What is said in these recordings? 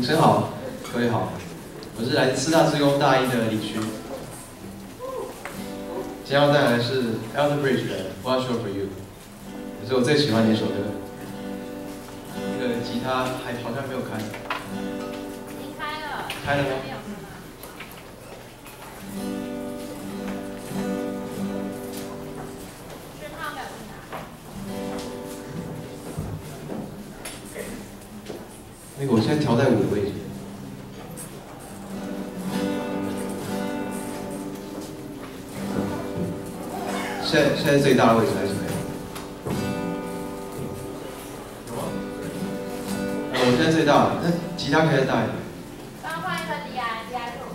生好，各位好，我是来自师大职工大一的李勋。今天要带来的是 Alter Bridge 的《Watch Over You》，也是我最喜欢的一首歌。那个吉他还好像没有开。 已经开了。 开了吗？ 那个我现在调在5的位置。现在最大的位置还是没有。我现在最大了，那吉他可以再大一点。 帮我换一个 DI Pro。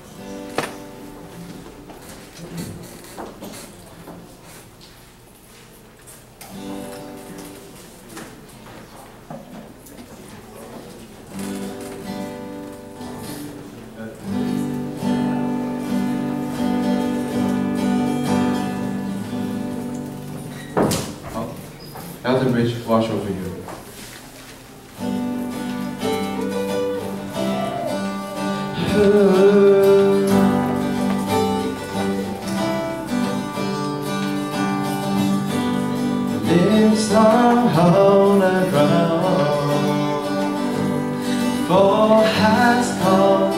Alter Bridge, Watch Over You. This long hole around, fall has come,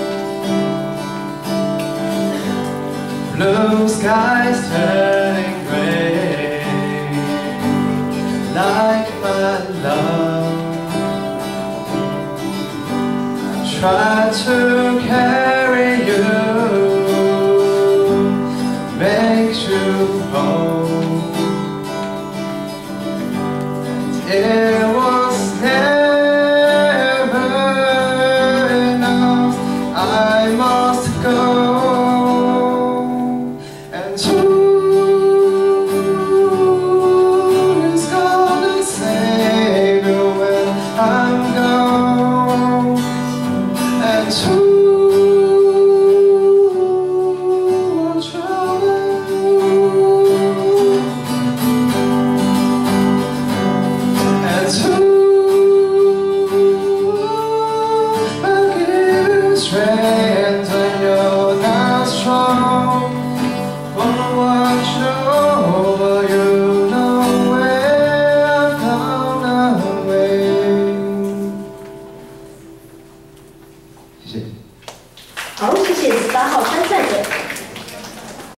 blue skies turning gray. Like my love, try to carry you, makes you whole.